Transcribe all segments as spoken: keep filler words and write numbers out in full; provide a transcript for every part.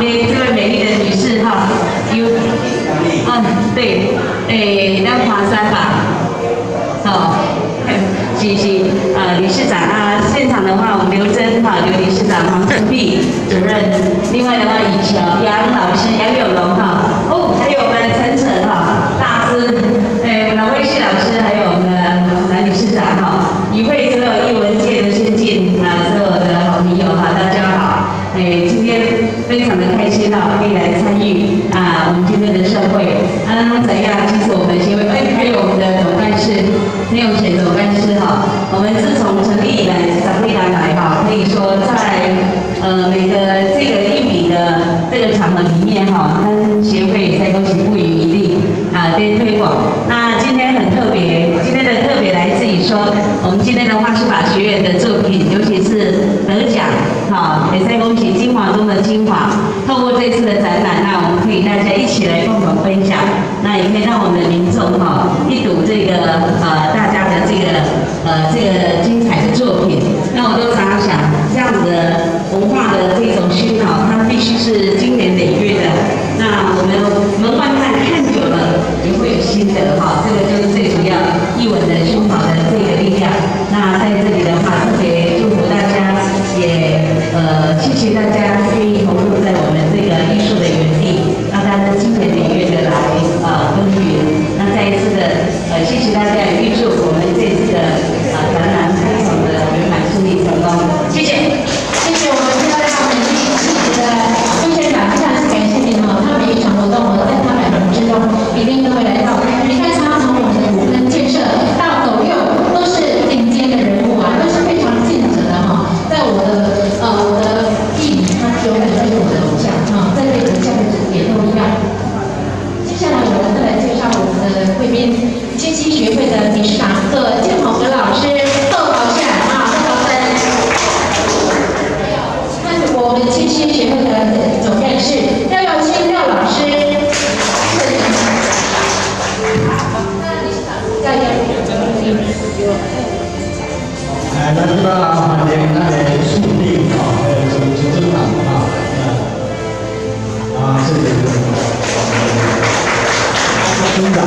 边这位美丽的女士哈，有，嗯，对，诶，咱华山吧，好，是是呃理事长啊，现场的话，我们刘真哈，刘理事长，黄春碧主任，另外的话，以乔杨老师杨永龙哈，哦，还有我们陈晨哈大师，诶，我们魏旭老师，还有我们的男理事长哈，与会所有艺文界的先进啊，所有的好朋友哈，大家好，诶，今天非常的开心哈，可以来参与啊我们今天的盛会。啊，怎样？其实我们协会，哎，还有我们的总干事内永泉总干事哈，我们自从成立以来，长辈来来哈，可以说在呃每个这个一笔的这个场合里面哈，跟协会在恭喜不遗余力啊，对推广。那今天很特别，今天的特别来自于说，我们今天的画书法学院的作品，尤其是得奖，哈，也在恭喜精华中的精华。透过这次的展览，那我们可以大家一起来共同分享，那也可以让我们的民众哈一睹这个呃大家的这个呃这个精彩的作品。那我都常常想，这样子的文化的这种熏陶，它必须是经年累月的。那我们门外汉看久了，也会有心得哈，这个就是最主要艺文的熏陶的这个力量。那在这里的话，特别祝福大家，也呃谢谢大家愿意投入在我们这个艺术的园地，让大家经年累月的来呃耕耘。那再一次的呃谢谢大家，也预祝我们这次的呃展览非常的圆满顺利成功。谢谢， 谢谢我们漂亮美丽气质的副县长，非常感谢您哦。他每一场活动哦，在他百忙之中一定都会来到。你看他从我们的五根建设到斗六，都是顶尖的人物啊，都是非常尽责的哈。在我的呃我的弟弟，他永远都是我的偶像哈，在这里下面也都一样。接下来我们再来介绍我们的贵宾，千禧学会的理事长贺建宏何老师，贺老师啊，贺老师。那我们千禧学会的总干事廖耀清廖老师，那理事长廖耀清。 哎，咱这个欢迎咱的树立啊，还有主执政党啊，啊，谢谢这个村长。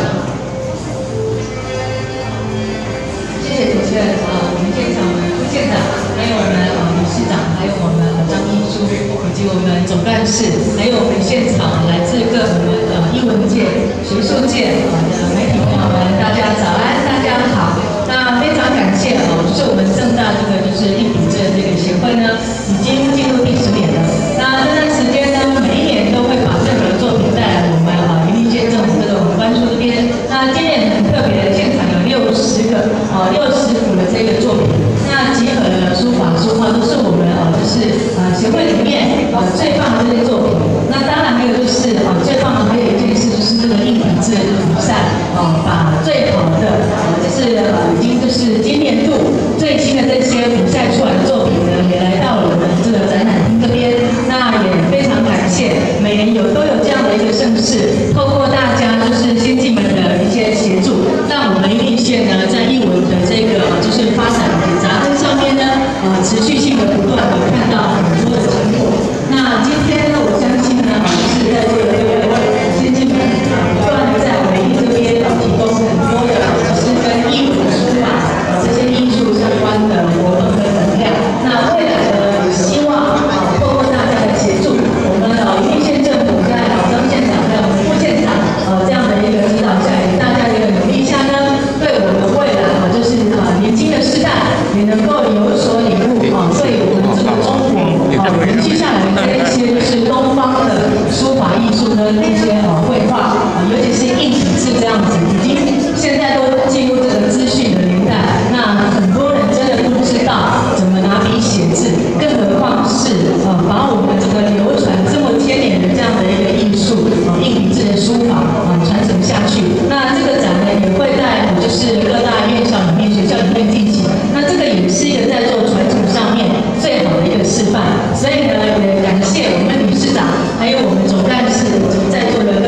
谢谢主持人啊，我们现场我们副县长，还有我们呃理事长，还有我们张秘书，以及我们总干事，还有我们现场来自各我们呃艺文界、学术界呃的媒体朋友们，大家早安，大家好。那非常感谢哦，就是我们正大这个就是艺笔这这个协会呢，已经进入第十年了。那这段时间呢，每一年都会把任何的作品带来我们啊云林县政府这个我们关书这边。那今年很特别的，现场有六十个呃六十幅的这个作品，那集合了书法、书画都是我们呃就是呃协会里面呃最棒的这些作品。那当然还有就是呃最棒的还有一件事就是这个硬笔字比赛，呃把最好的呃就是呃已经就是今年度最新的这些比赛出来的作品呢，也来到了我们这个展览厅这边。那也非常感谢每年有都有这样的一个盛事，透过大家就是先进们的一些协助，让我们云林县呢在艺文的这个呃就是发展的扎根上面呢，呃持续性的不断的看到很多的成果。那今天呢，我相信呢，就是在这个先进们不断的在我们云林这边提供很多的就是跟艺文书法呃这些艺术相关的活动跟能量。那未来呢，希望呃透过大家的协助，我们呃云林县政府在老张县长还有我们副县长呃这样的一个指导下，也大家的一个努力下呢，对我们未来呃就是呃年轻的世代也能够有所领悟啊、呃，对我们这个中国呃延续下来的这一些就是东方的书法艺术跟这些呃绘画啊、呃，尤其是硬笔字这样子，已经现在都进入这个资讯的年代，那很多人真的不知道怎么拿笔写字，更何况是呃把我们这个流传这么千年的这样的一个艺术呃硬笔字的书法呃传承下去。那这个展呢也会在呃就是各大院校里面、学校里面进行。那这个也是一个在做传承上面最好的一个示范。所以呢，也感谢我们理事长，还有我们总干事，在座的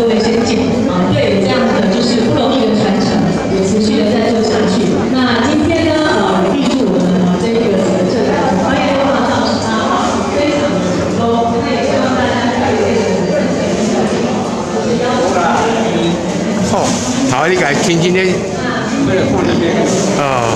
亲亲的，哦。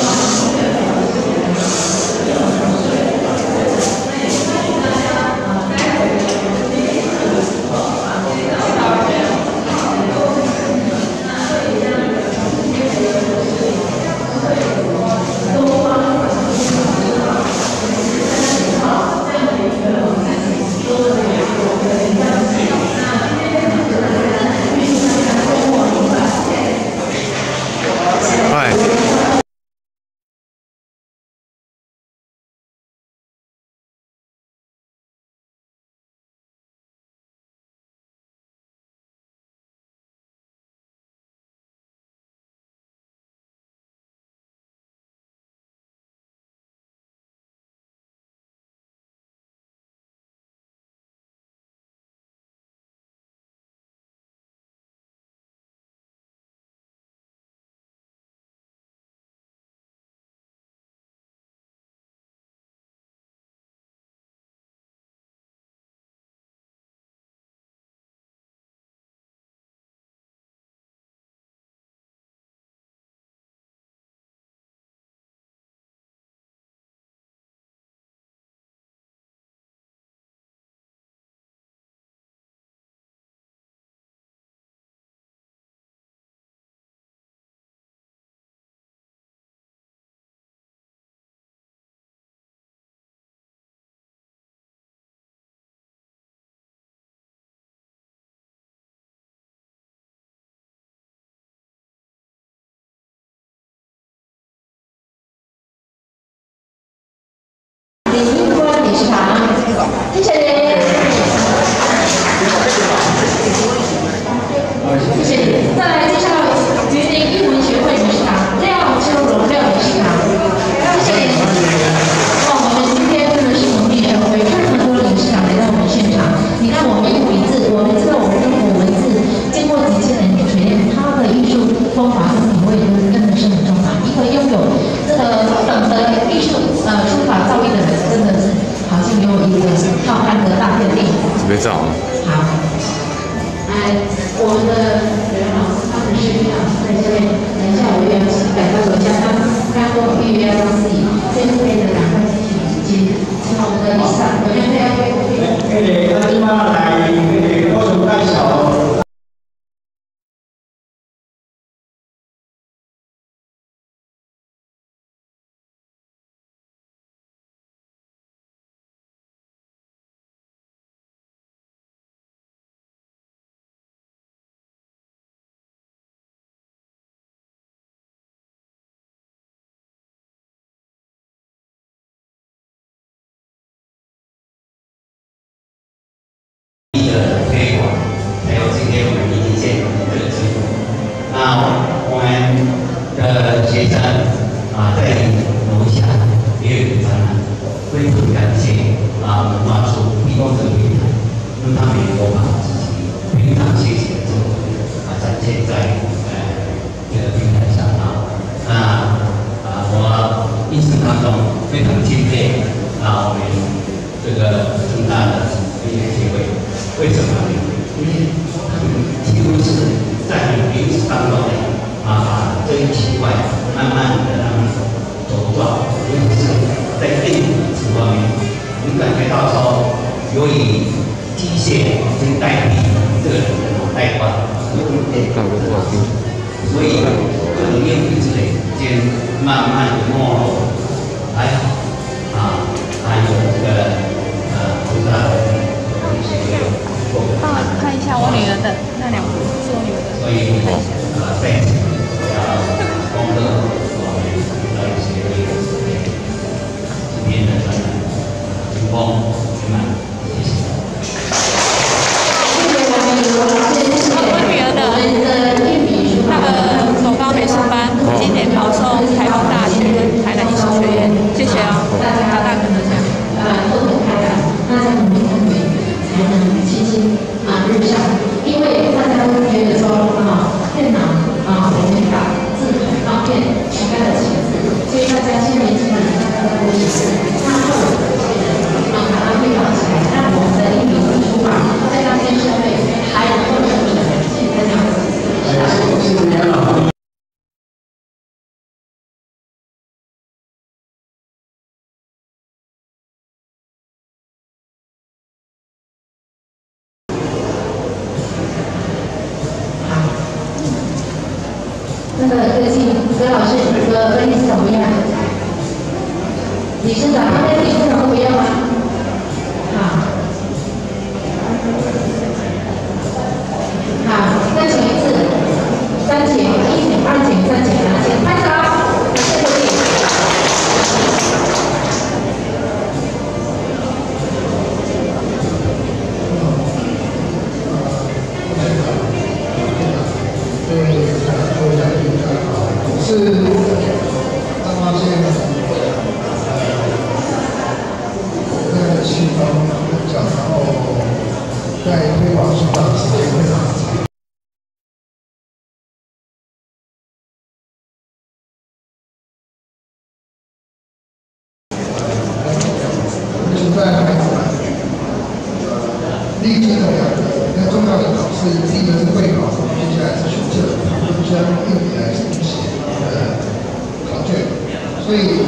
谢谢您。谢谢你。再来介绍云林艺文学会理事长廖秋荣廖理事长，谢谢你。哇，我们今天真的是蒙面而归，看很多理事长来到我们现场。你看我们用笔字，我们知道我们中国文字经过几千年的锤炼，它的艺术风华跟品味真的是很重要。一个拥有这个懂得艺术呃书法造诣的人，真的是。好像有一个浩瀚的大片地。 没照啊。 好，哎，我们的刘老师他们是非常在这边，等一下我也要请改到国家刚刚跟我预约到自己这边的赶快进行直接，请我们的理事长有没有要给我们？ 诶，阿今嘛来诶，我从介绍。推广，还有今天我们一起见这个机会。那我们的学生啊，在楼下也有一个展览，非常感谢啊文化处提供这个平台，让他们能够把自己平常学习的作品啊展现在呃这个平台上啊。那啊我印象当中非常敬佩啊我们这个正大的音乐协会。为什么呢？因为他们几乎是在历史当中呢，啊，把这一区块慢慢的让它茁壮，尤其是在电子这方面，我们感觉到说，由于机械已经代替这个人的脑袋瓜，所以这个业务之类已经慢慢的没落，还好啊，还有这个呃，重大的一些。 帮我看一下我女儿的那两部是我女儿的， 所以呃，在此我要恭贺我们教育协会今天的专栏成功圆满，谢谢。 谢谢我们刘老师，谢谢我女儿的那个手高美术班，今年考送台东大学跟台南艺术学院，谢谢哦，大大可能这样。 呃，都很开朗，那在我们公园才能亲亲啊日上，因为大家都觉得说啊，电脑啊，我们打字很方便，取代了写字，所以大家现在年轻人大家都不写字，那后有些人啊把它推广起来，让我们的子老师，子哥跟理事长不一样。理事长，他跟理事长都不一样吗？好。好，再请一次，三请、一请、二请、三请啊，请拍手。 是彰化县呃在西方讲，然后在推广市场时间非常长。现在孩子们历经了两个比较重要的考试，第一个是会考，接下来是学测，就是要用英语来书写。考卷，所以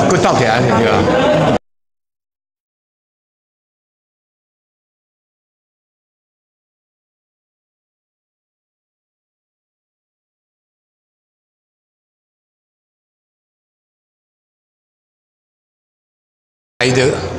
佫斗起来对啊。来的。